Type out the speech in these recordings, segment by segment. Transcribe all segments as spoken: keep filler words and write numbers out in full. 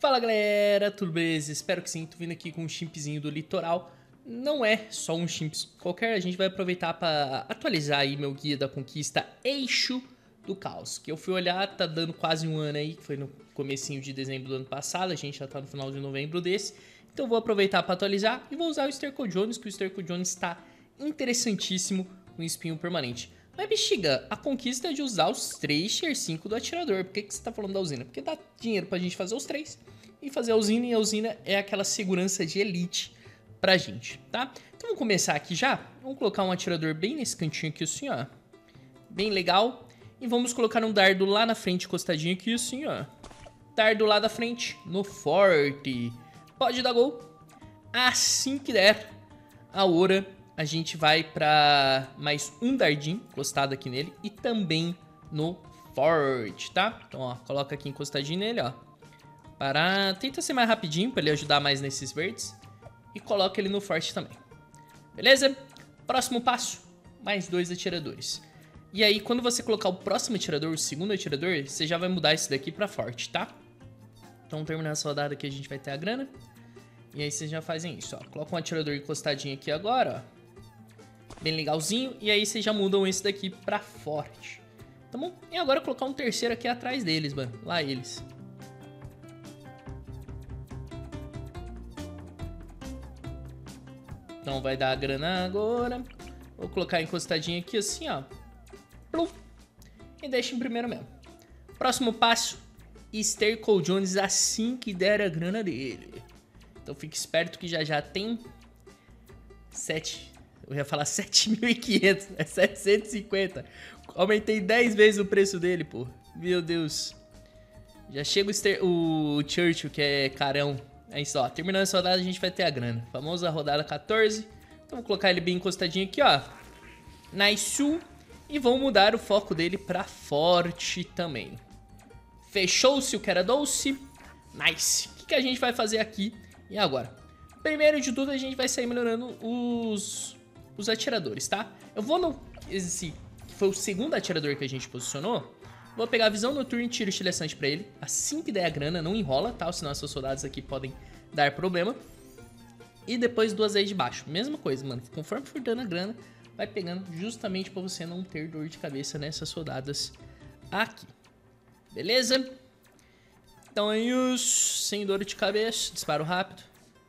Fala galera, tudo beleza? Espero que sim, tô vindo aqui com um chimpzinho do litoral. Não é só um chimp qualquer, a gente vai aproveitar para atualizar aí meu guia da conquista Eixo do Caos. Que eu fui olhar, tá dando quase um ano aí, que foi no comecinho de dezembro do ano passado, a gente já tá no final de novembro desse. Então vou aproveitar para atualizar e vou usar o Sterco Jones, que o Sterco Jones tá interessantíssimo com espinho permanente. Mas bexiga, a conquista é de usar os três tier cinco do atirador. Por que, que você tá falando da usina? Porque dá dinheiro pra gente fazer os três e fazer a usina, e a usina é aquela segurança de elite pra gente, tá? Então vamos começar aqui já. Vamos colocar um atirador bem nesse cantinho aqui assim, ó. Bem legal. E vamos colocar um dardo lá na frente, encostadinho aqui assim, ó. Dardo lá da frente, no forte. Pode dar gol. Assim que der a hora, a gente vai pra mais um dardinho encostado aqui nele e também no forte, tá? Então, ó, coloca aqui encostadinho nele, ó. Para... Tenta ser mais rapidinho pra ele ajudar mais nesses verdes. E coloca ele no forte também. Beleza? Próximo passo, mais dois atiradores. E aí, quando você colocar o próximo atirador, o segundo atirador, você já vai mudar esse daqui pra forte, tá? Então, terminando essa rodada aqui, a gente vai ter a grana. E aí, vocês já fazem isso, ó. Coloca um atirador encostadinho aqui agora, ó. Bem legalzinho. E aí, vocês já mudam esse daqui pra forte. Tá bom? E agora, colocar um terceiro aqui atrás deles, mano. Lá eles. Então, vai dar a grana agora. Vou colocar encostadinho aqui assim, ó. Plum. E deixa em primeiro mesmo. Próximo passo. Sterco Jones assim que der a grana dele. Então fique esperto que já já tem sete, eu ia falar sete mil e quinhentos, é setecentos e cinquenta. Aumentei dez vezes o preço dele, pô. Meu Deus. Já chega o, Ster o Churchill, que é carão. É isso, ó. Terminando essa rodada, a gente vai ter a grana. Famosa rodada quatorze. Então vou colocar ele bem encostadinho aqui, ó. Nice. E vamos mudar o foco dele pra forte também. Fechou-se o que era doce. Nice. O que, que a gente vai fazer aqui? E agora? Primeiro de tudo, a gente vai sair melhorando os, os atiradores, tá? Eu vou no... Esse que foi o segundo atirador que a gente posicionou. Vou pegar a visão noturna e tiro estilhaçante pra ele. Assim que der a grana, não enrola, tá? Senão essas soldados aqui podem dar problema. E depois duas aí de baixo. Mesma coisa, mano. Conforme for dando a grana, vai pegando justamente pra você não ter dor de cabeça nessas soldadas aqui. Beleza? Então é isso. Sem dor de cabeça. Disparo rápido.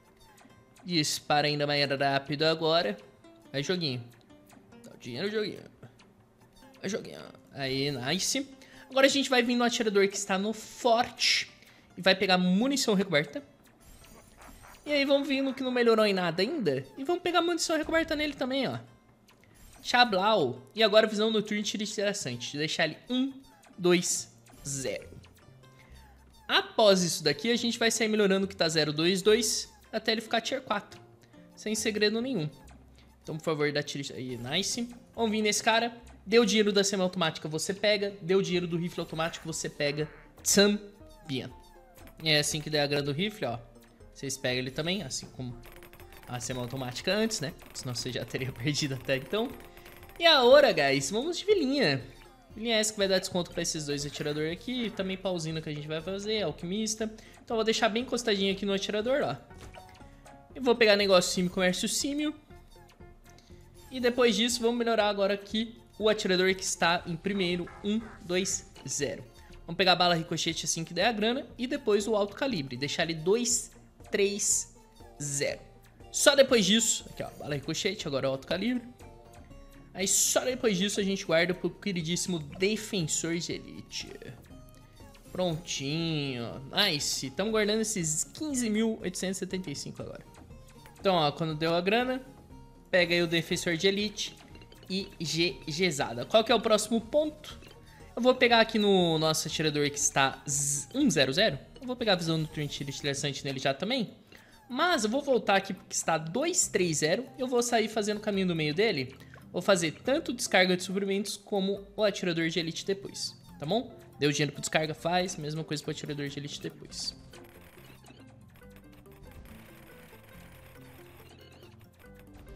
Dispara ainda mais rápido agora. Aí, joguinho. Dá o dinheiro, joguinho. Aí, joguinho. Aí, nice. Agora a gente vai vir no atirador que está no forte. E vai pegar munição recoberta. E aí vamos vir no que não melhorou em nada ainda. E vamos pegar munição recoberta nele também, ó. Chablau. E agora visão noturna e tiro interessante. Deixar ele um, dois, zero. Após isso daqui, a gente vai sair melhorando o que tá zero, dois, dois. Até ele ficar tier quatro. Sem segredo nenhum. Então, por favor, dá tiro aí. Nice. Vamos vir nesse cara. Deu dinheiro da semi-automática, você pega. Deu dinheiro do rifle automático, você pega. Também. E é assim que der a grana do rifle, ó. Vocês pegam ele também, assim como a semi-automática antes, né? Senão você já teria perdido até então. E agora, guys, vamos de vilinha. Vilinha essa que vai dar desconto pra esses dois atiradores aqui. Também pra usina que a gente vai fazer, alquimista. Então eu vou deixar bem encostadinho aqui no atirador, ó. E vou pegar negócio símio, comércio símio. E depois disso, vamos melhorar agora aqui o atirador que está em primeiro, um, dois, zero. Vamos pegar a bala ricochete assim que der a grana. E depois o alto calibre, deixar ele dois, três, zero. Só depois disso, aqui ó, bala ricochete, agora o alto calibre. Aí só depois disso a gente guarda pro queridíssimo Defensor de Elite. Prontinho. Nice. Estamos guardando esses quinze mil oitocentos e setenta e cinco agora. Então, ó, quando deu a grana, pega aí o Defensor de Elite e G Gzada. Qual que é o próximo ponto? Eu vou pegar aqui no nosso atirador que está um zero zero. Eu vou pegar a visão do turno tiro estilhaçante nele já também. Mas eu vou voltar aqui porque está dois três zero. Eu vou sair fazendo o caminho do meio dele. Vou fazer tanto descarga de suprimentos como o atirador de elite depois, tá bom? Deu dinheiro pro descarga, faz. Mesma coisa pro atirador de elite depois.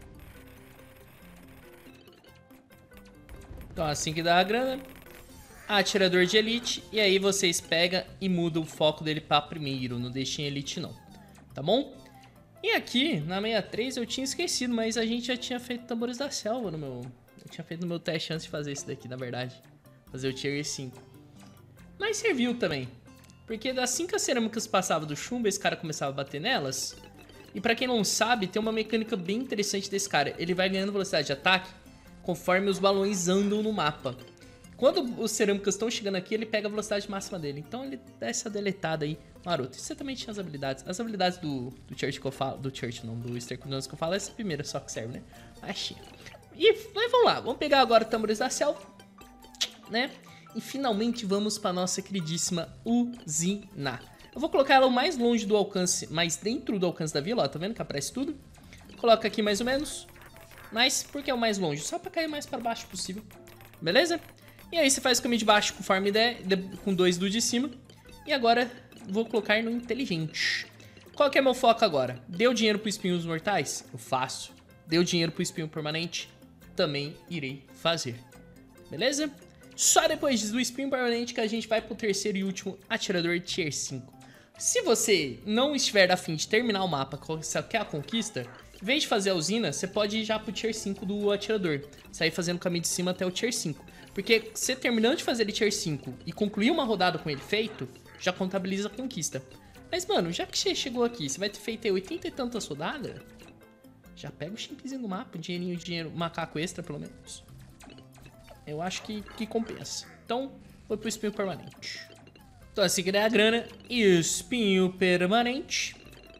Então assim que dá a grana, atirador de elite. E aí vocês pegam e mudam o foco dele pra primeiro. Não deixem elite não, tá bom? E aqui, na sessenta e três, eu tinha esquecido, mas a gente já tinha feito tambores da selva no meu... Eu tinha feito no meu teste antes de fazer isso daqui, na verdade. Fazer o tier cinco. Mas serviu também. Porque assim que as cerâmicas passavam do chumbo, esse cara começava a bater nelas. E pra quem não sabe, tem uma mecânica bem interessante desse cara. Ele vai ganhando velocidade de ataque conforme os balões andam no mapa. Quando os cerâmicas estão chegando aqui, ele pega a velocidade máxima dele. Então ele dá essa deletada aí, maroto. E você também tinha as habilidades. As habilidades do, do Church que eu falo... Do Church não, do Easter Cojones que eu falo. Essa é a primeira só que serve, né? Achei. E mas vamos lá. Vamos pegar agora o tambores da selva, né? E finalmente vamos para nossa queridíssima usina. Eu vou colocar ela o mais longe do alcance, mais dentro do alcance da vila, ó, tá vendo que aparece tudo? Coloca aqui mais ou menos. Mas por que é o mais longe? Só para cair mais para baixo possível. Beleza? E aí você faz o caminho de baixo conforme der, com dois do de cima. E agora vou colocar no inteligente. Qual que é meu foco agora? Deu dinheiro pro espinhos mortais? Eu faço. Deu dinheiro pro espinho permanente? Também irei fazer. Beleza? Só depois do espinho permanente que a gente vai pro terceiro e último atirador tier cinco. Se você não estiver a fim de terminar o mapa, você quer a conquista, em vez de fazer a usina, você pode ir já pro tier cinco do atirador. Sair fazendo o caminho de cima até o tier cinco. Porque você terminando de fazer ele tier cinco e concluir uma rodada com ele feito, já contabiliza a conquista. Mas mano, já que você chegou aqui, você vai ter feito oitenta e tantas rodadas, já pega o chipzinho do mapa, dinheirinho de dinheiro, macaco extra pelo menos. Eu acho que, que compensa. Então, foi pro espinho permanente. Então, assim que der a grana, espinho permanente.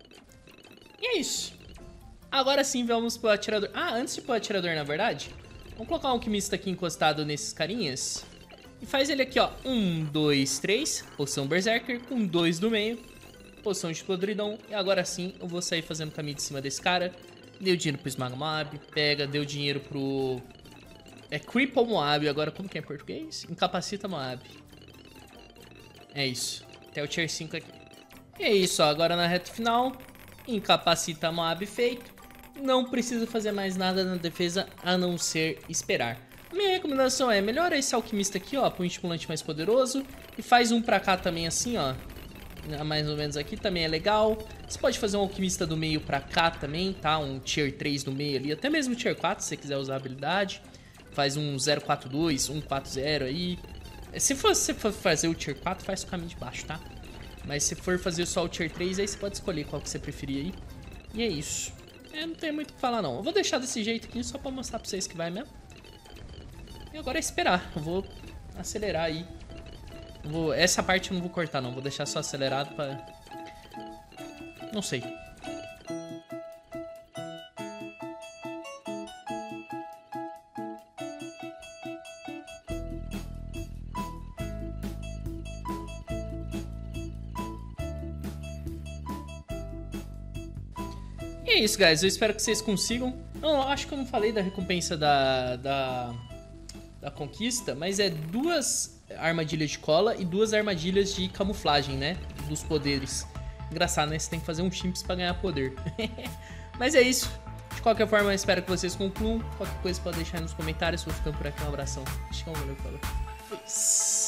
E é isso. Agora sim, vamos pro atirador. Ah, antes de ir pro atirador, na verdade, vamos colocar um alquimista aqui encostado nesses carinhas. E faz ele aqui, ó. Um, dois, três. Poção Berserker com dois do meio. Poção de podridão. E agora sim, eu vou sair fazendo o caminho de cima desse cara. Deu dinheiro pro Esmaga Moab. Pega, deu dinheiro pro... É Cripple Moab, agora como que é em português? Incapacita Moab. É isso. Até o tier cinco aqui. E é isso, ó. Agora na reta final. Incapacita Moab feito. Não precisa fazer mais nada na defesa a não ser esperar. A minha recomendação é melhora esse alquimista aqui, ó, para um estimulante mais poderoso. E faz um pra cá também assim, ó. Mais ou menos aqui também é legal. Você pode fazer um alquimista do meio pra cá também, tá? Um tier três do meio ali. Até mesmo tier quatro, se você quiser usar a habilidade. Faz um zero quatro dois, um quatro zero aí. Se for, se for fazer o tier quatro, faz o caminho de baixo, tá? Mas se for fazer só o tier três, aí você pode escolher qual que você preferir aí. E é isso. É, não tem muito o que falar, não. Eu vou deixar desse jeito aqui só pra mostrar pra vocês que vai mesmo. E agora é esperar. Eu vou acelerar aí. Eu vou... Essa parte eu não vou cortar, não. Vou deixar só acelerado pra... Não sei. E é isso, guys. Eu espero que vocês consigam. Não, acho que eu não falei da recompensa da, da, da conquista, mas é duas armadilhas de cola e duas armadilhas de camuflagem, né? Dos poderes. Engraçado, né? Você tem que fazer um chimps pra ganhar poder. Mas é isso. De qualquer forma, eu espero que vocês concluam. Qualquer coisa pode deixar aí nos comentários. Vou ficando por aqui. Um abração. Acho que é um valeu, falou. Fui.